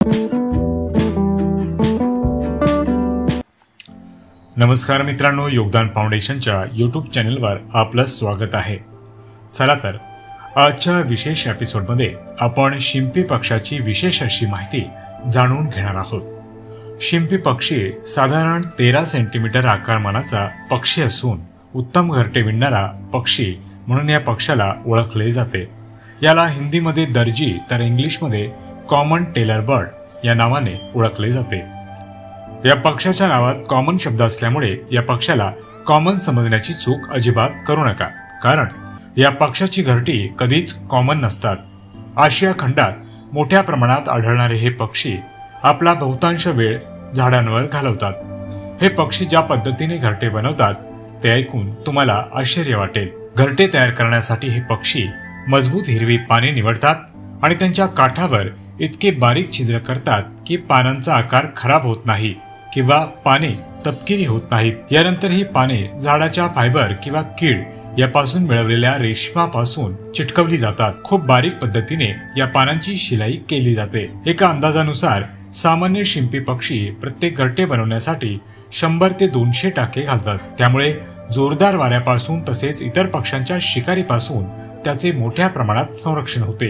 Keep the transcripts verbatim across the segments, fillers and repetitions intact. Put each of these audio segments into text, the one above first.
नमस्कार मित्रांनो, योगदान फाउंडेशनच्या यूट्यूब चॅनलवर आपलं स्वागत आहे। चला तर आजच्या विशेष एपिसोडमध्ये आपण शिंपी पक्षाची विशेष अशी माहिती जाणून घेणार आहोत। शिंपी पक्षी साधारण तेरा सेंटीमीटर आकारमानाचा पक्षी असून उत्तम घरटे विणणारा पक्षी म्हणून या पक्षाला ओळखले जाते। याला हिंदीमध्ये दर्जी तर इंग्लिशमध्ये कॉमन टेलर बर्ड या नावाने ओळखले जाते। या पक्षाच्या नावात कॉमन शब्द असल्यामुळे या पक्षाला कॉमन समजण्याची चूक अजिबात करू नका, कारण या पक्षाची घरटी कधीच कॉमन नसतात। आशिया खंडात मोठ्या प्रमाणात आढळणारे हे पक्षी आपला बहुतांश वेळ झाडांवर घालवतात। हे पक्षी ज्या पद्धतीने घरटे बनवतात ते ऐकून तुम्हाला आश्चर्य वाटेल। घरटे तयार करण्यासाठी हे पक्षी मजबूत हिरवी पाने निवडतात आणि त्यांच्या काठावर इतके बारीक छिद्र करतात की पानांचा आकार खराब होत नाही किंवा पाने तपकिरी होत नाहीत। यानंतर ही पाने झाडाच्या फायबर किंवा कीड यापासून मिळवलेल्या रेशमापासून चिटकवली जातात। खूप बारीक पद्धतीने या पानांची शिलाई केली जाते। एका अंदाजानुसार सामान्य शिंपी पक्षी प्रत्येक घरटे बनवण्यासाठी शंभर ते दोनशे टाके घालतात। त्यामुळे जोरदार वाऱ्यापासून तसेच इतर पक्ष्यांच्या शिकारीपासून त्याचे मोठ्या प्रमाणात संरक्षण होते।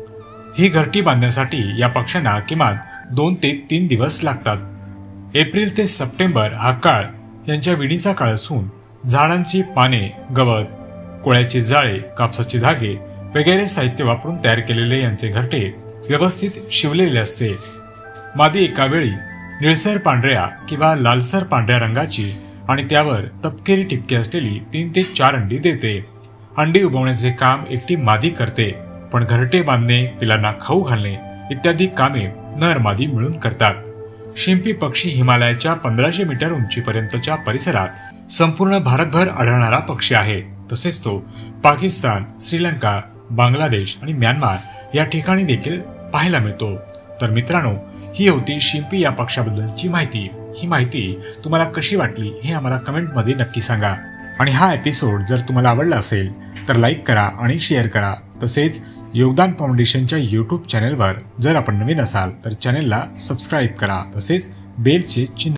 ही घरटी बांधण्यासाठी या पक्ष्यांना किमान दोन ते तीन दिवस लागतात। एप्रिल ते सप्टेंबर हा काळ यांच्या विणीचा काळ असून झाडांची पाने, गवत, कोळ्याचे जाळे, कापसाचे धागे वगैरे साहित्य वापरून तयार केलेले यांचे घरटे व्यवस्थित शिवलेले असते। मादी एका वेळी निळसर पांढऱ्या किंवा लालसर पांढऱ्या रंगाची आणि त्यावर तपकिरी टिपके असलेली तीन ते चार अंडी देते। अंडी उबवण्याचे काम एकटी मादी करते, पण घरटे बांधणे, पिलांना खाऊ घालणे इत्यादी कामे नर मादी मिळून करतात। शिंपी पक्षी हिमालयाच्या पंधराशे मीटर उंचीपर्यंतच्या परिसरात संपूर्ण भारतभर आढळणारा पक्षी आहे। तसेच तो पाकिस्तान, श्रीलंका, बांगलादेश आणि म्यानमार या ठिकाणी देखील पाहायला मिळतो। तर मित्रांनो, ही होती शिंपी या पक्षाबद्दलची माहिती। ही माहिती तुम्हाला कशी वाटली हे आम्हाला कमेंटमध्ये नक्की सांगा। आणि हा एपिसोड जर तुम्हाला आवडला असेल तर लाईक करा आणि शेअर करा। तसेच योगदान फाउंडेशनच्या यूट्यूब चॅनलवर जर आपण नवीन असाल तर चॅनलला सबस्क्राईब करा, तसेच बेलचे चिन्ह